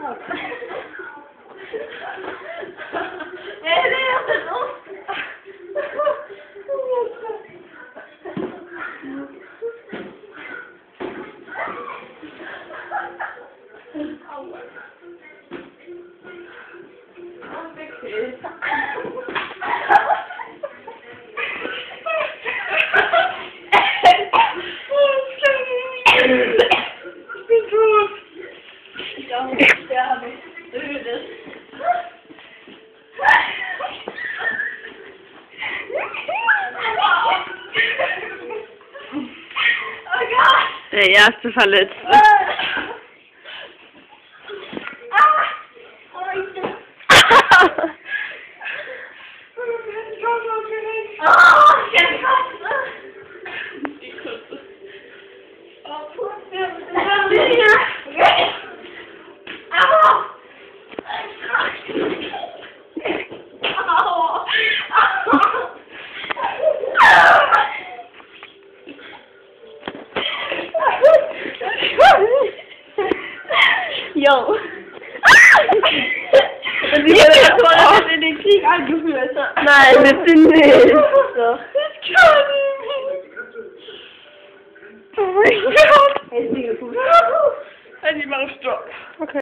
Ich sterbe. Ödes. Oh Gott! Der erste Verletzte. Jo. Und wie das in den Krieg angeführt hat. Nein, bitte nicht. Doch. Ich kann nicht. Oh mein Gott. Hey, ist gut. Halt die mal Stopp. Okay.